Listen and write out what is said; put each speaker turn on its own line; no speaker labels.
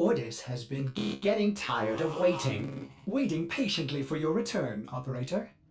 Ordis has been getting tired of waiting. Waiting patiently for your return, Operator.